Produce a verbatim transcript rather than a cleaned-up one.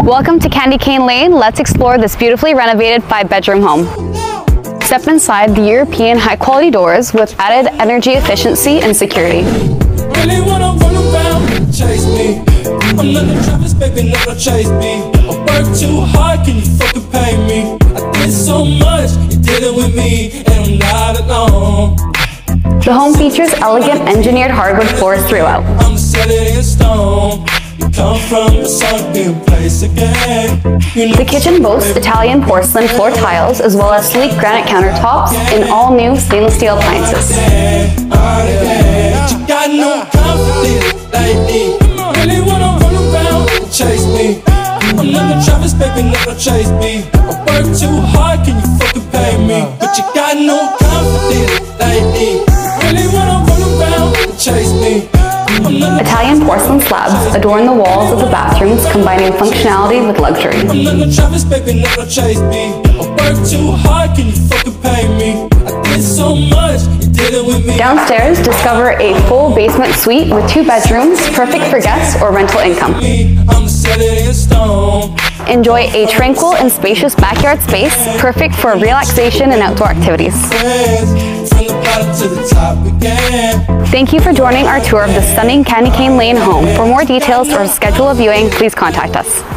Welcome to Candy Cane Lane. Let's explore this beautifully renovated five-bedroom home. Step inside the European high-quality doors with added energy efficiency and security. Really wanna run around, chase me. I'm not the Travis, baby, never chase me. I work too hard, can you fucking pay me? I did so much, you did it with me, and I'm not alone. The home features elegant engineered hardwood floors throughout. I'm set it in stone. You come from a sunken place again. You know The kitchen boasts Italian porcelain floor tiles as well as sleek granite countertops in all new stainless steel appliances. you got no confidence, lady. Really wanna run around and chase me. I'm not the Travis, baby, never chase me. I work too hard, can you fucking pay me? But you got no confidence, lady. Really wanna run around and chase me. Italian porcelain slabs adorn the walls of the bathrooms, combining functionality with luxury. I'm not the Travis, baby, never chase me. I work too hard, can you fucking pay me? I did so much, you did it with me. Downstairs, discover a full basement suite with two bedrooms, perfect for guests or rental income. I'm set it in stone. Enjoy a tranquil and spacious backyard space, perfect for relaxation and outdoor activities. From the bottom to the top again. Thank you for joining our tour of the stunning Candy Cane Lane home. For more details or to schedule a viewing, please contact us.